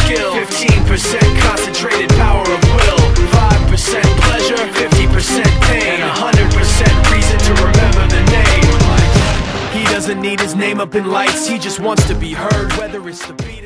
skill, 15% concentrated power of will, 5% pleasure, 50% pain, and 100% reason to remember the name. He doesn't need his name up in lights, he just wants to be heard, whether it's the beat